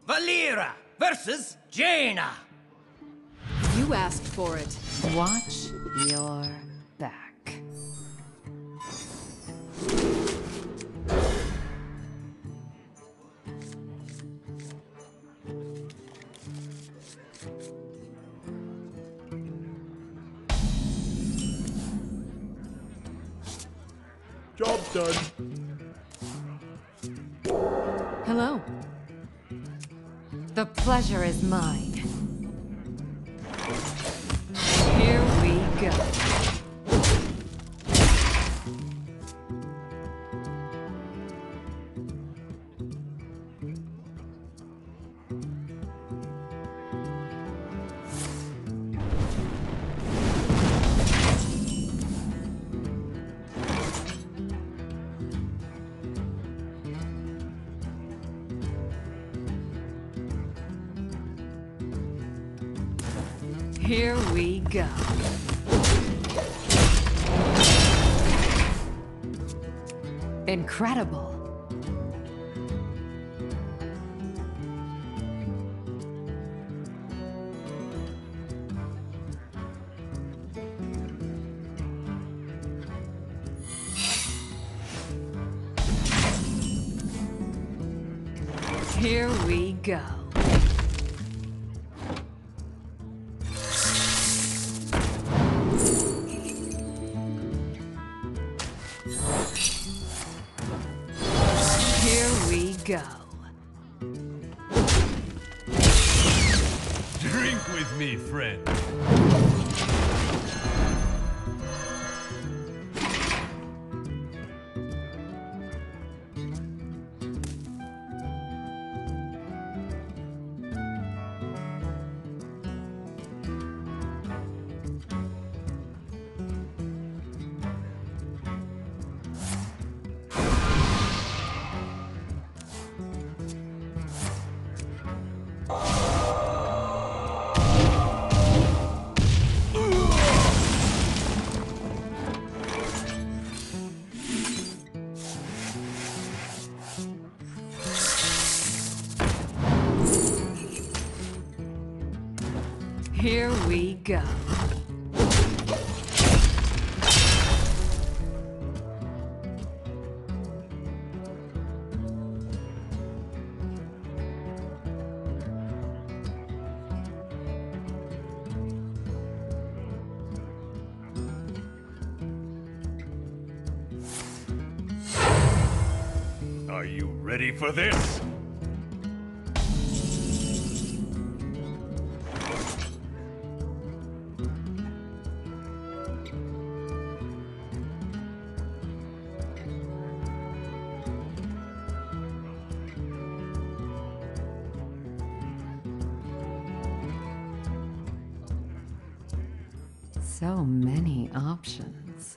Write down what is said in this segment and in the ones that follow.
Valera versus Jaina. You asked for it. Watch your back. Job done. Hello. The pleasure is mine. Here we go. Here we go. Incredible. Here we go. Go. Drink with me, friend. Here we go. Are you ready for this? So many options.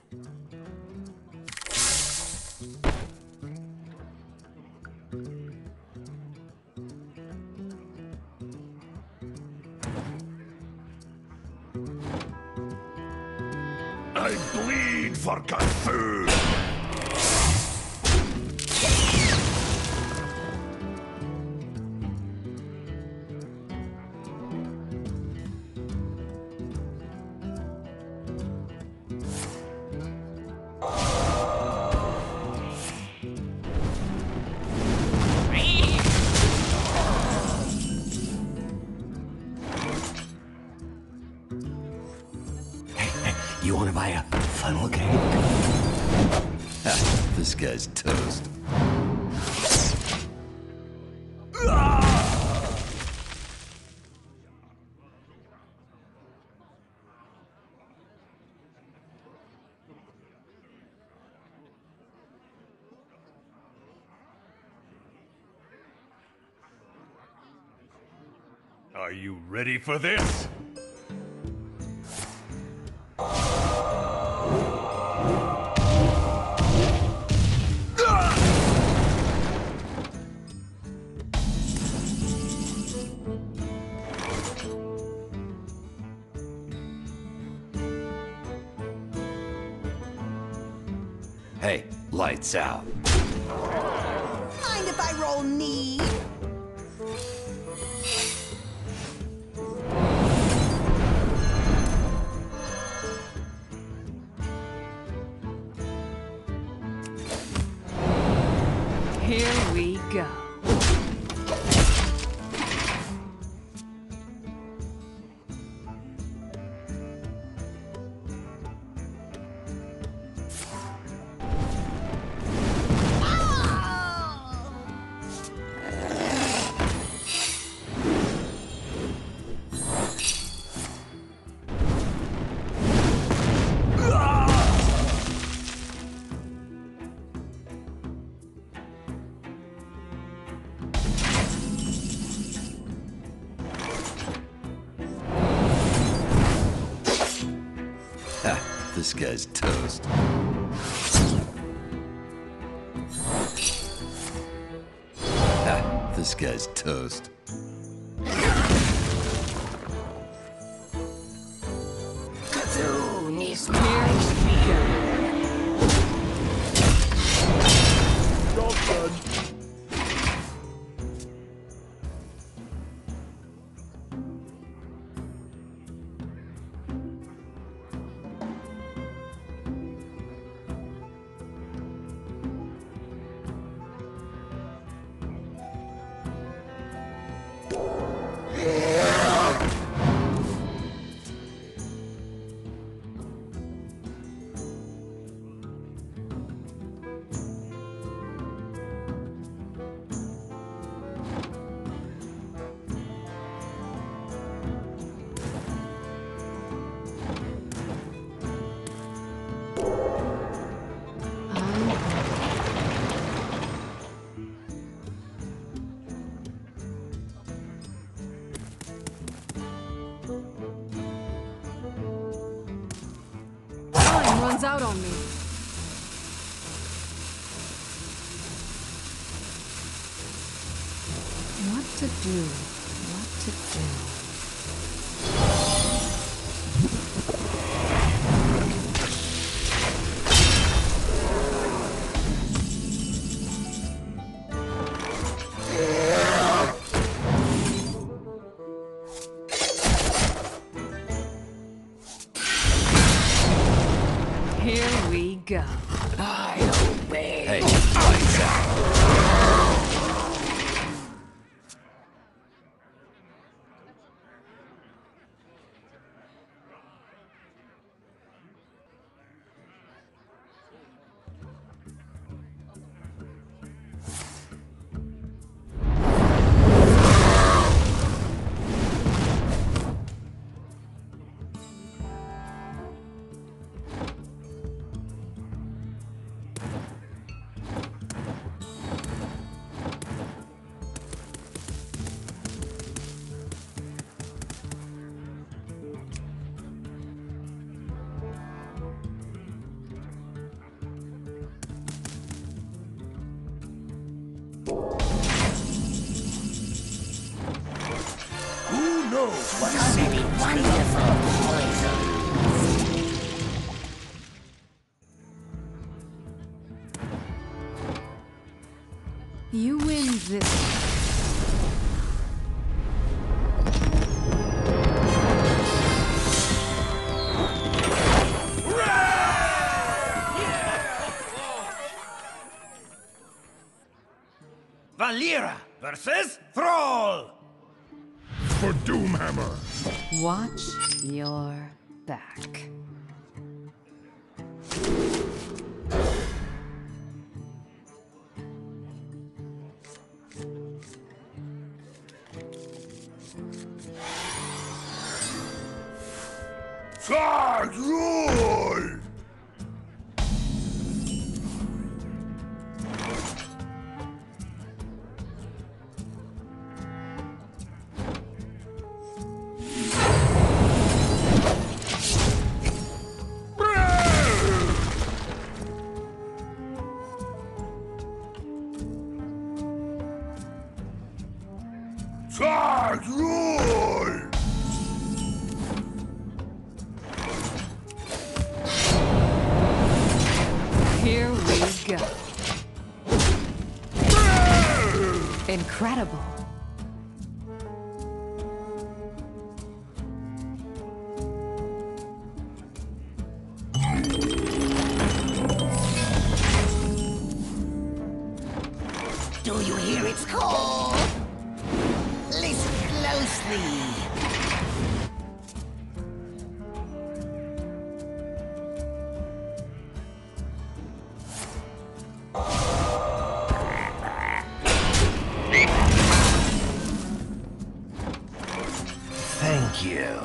I bleed for Kung Fu! You want to buy a funnel cake? This guy's toast. Are you ready for this? Hey, lights out. Mind if I roll knee? This guy's toast. Ah, this guy's toast. Cthulhu is Time runs out on me. What to do? What to do? Here we go. I obey. Hey, lights out. Who knows what many wonderful poisons? You win this. Valera versus Thrall. For Doomhammer. Watch your back. Charge roll! Charge roll! Here we go. Incredible. Do you hear its call? Listen closely. Thank you.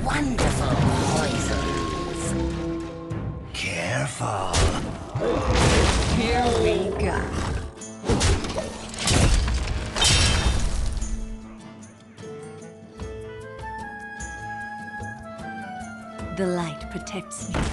wonderful poisons. Careful. Here we go. The light protects me.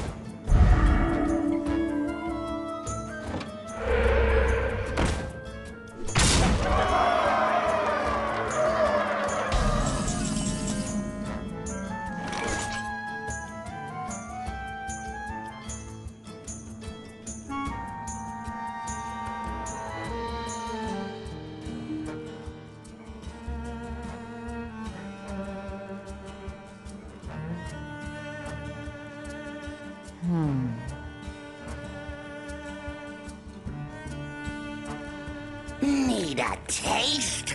Need a taste?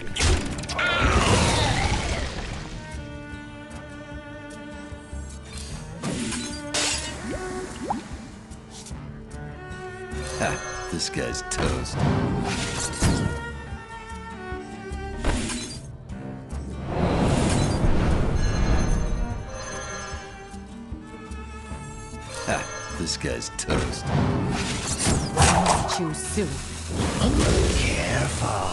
Ha, this guy's toast. Ha, this guy's toast. Too soon. Careful.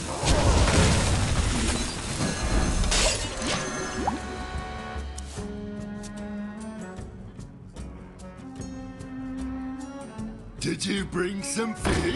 Did you bring some fish?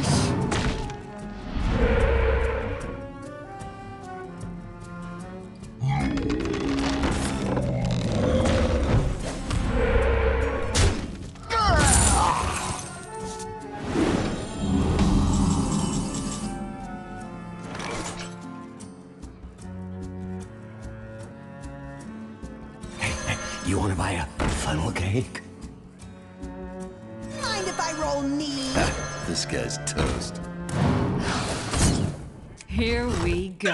You want to buy a funnel cake? Mind if I roll knee? Ha, this guy's toast. Here we go.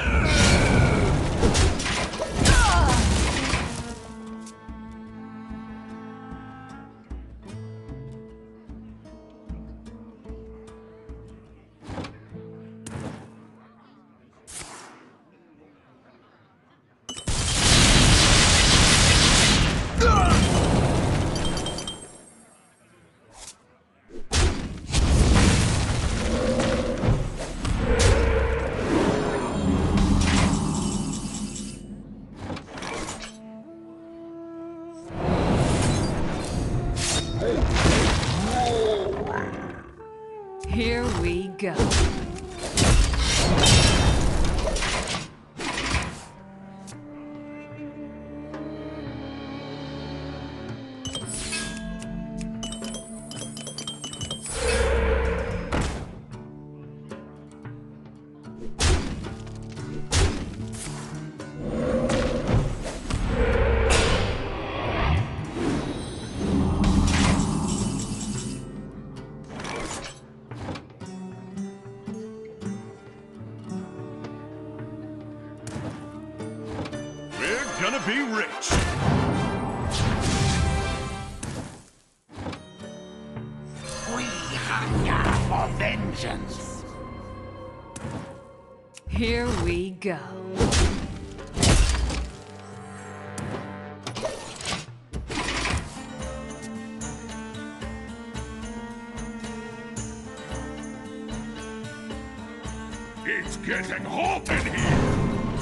Here we go. We're gonna be rich. We hunger for vengeance. Here we go. It's getting hot in here.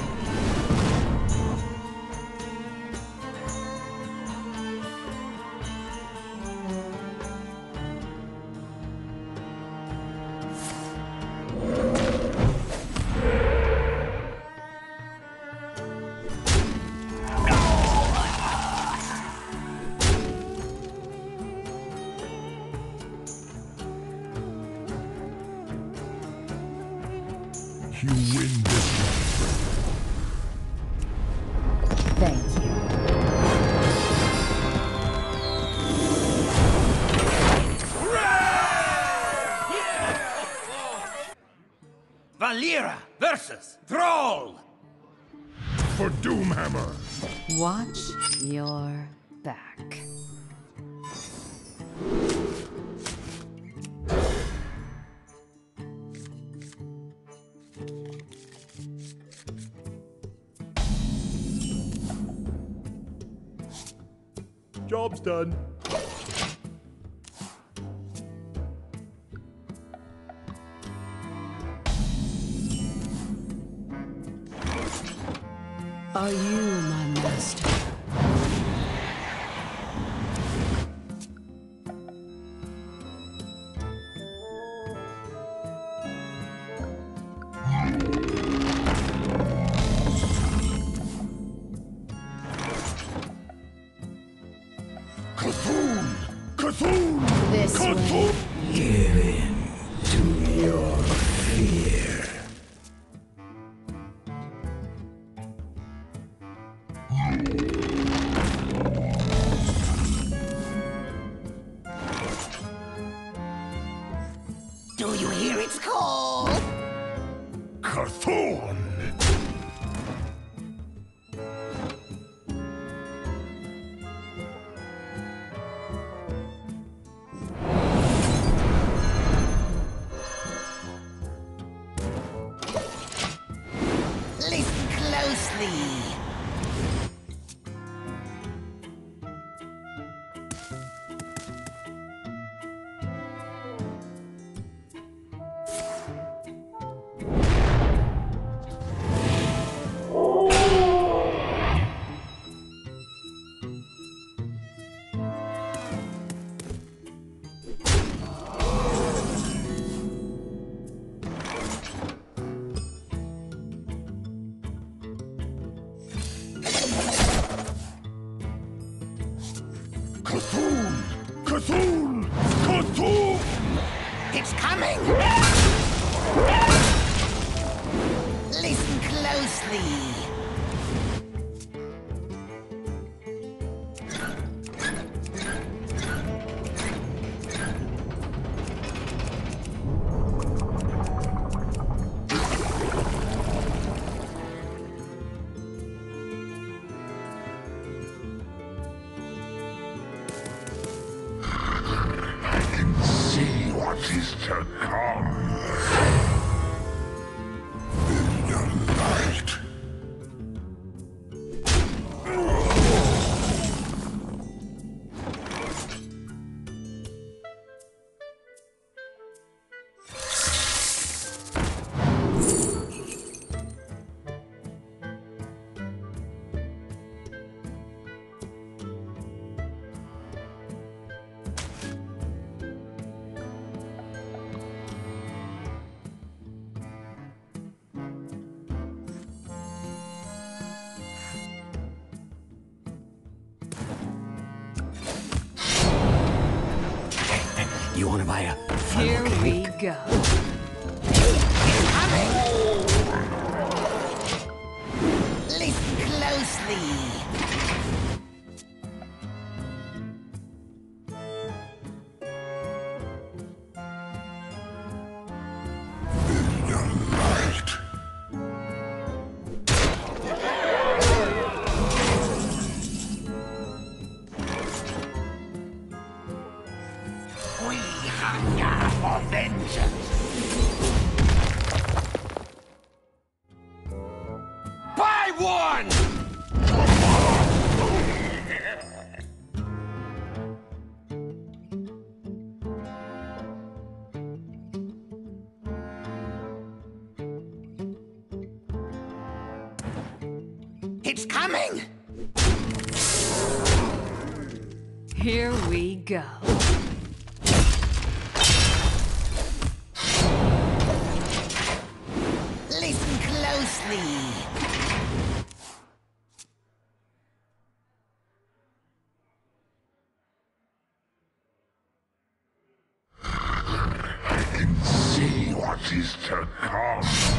You win this one, friend. Thank you. Valeera versus Thrall. For Doomhammer. Watch your back. job's done. Are you my master? Cthulhu! Cthulhu! This way. Cthulhu! Give in to your fear. Do you hear its call? Cthulhu! Listen closely. Cthulhu! Cthulhu! Cthulhu! It's coming. Listen closely. See what is to come. In the light. You want to buy a Here funnel we cake? go. Listen closely. In the light. We hunger for vengeance. Buy one! It's coming! Here we go. Listen closely. See what is to come.